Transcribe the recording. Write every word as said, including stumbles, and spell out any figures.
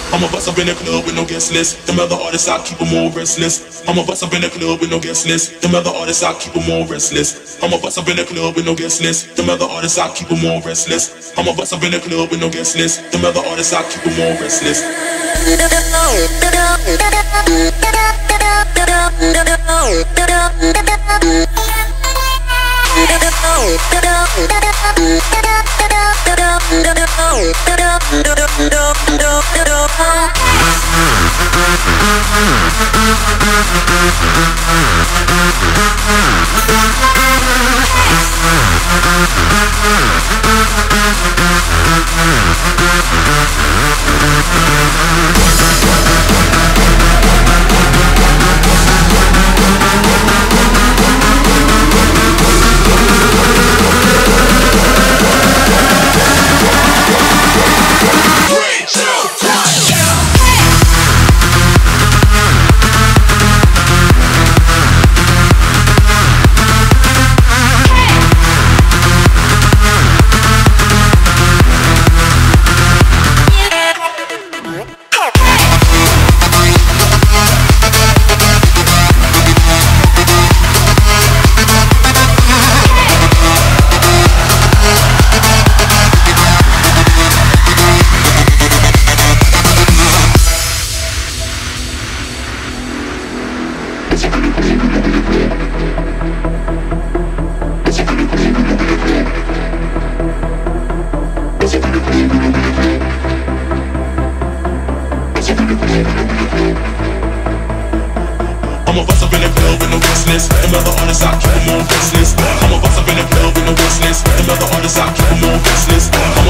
I'm a bust up in the club with no guest list. Them other artists, I keep them all restless. I'm a bust up in the club with no guest list. Them other artists, I keep them all restless. I'm a bust up in the club with no guest list. Them other artists, I keep them all restless. I'm a bust up in the club with no guest list. Them other artists, I keep them all restless. I'm a bust up in the club with no guest list. Them other artists, I keep them all restless. I'm a bust up in the club with no guest list. Them other artists, I keep them all restless. I'm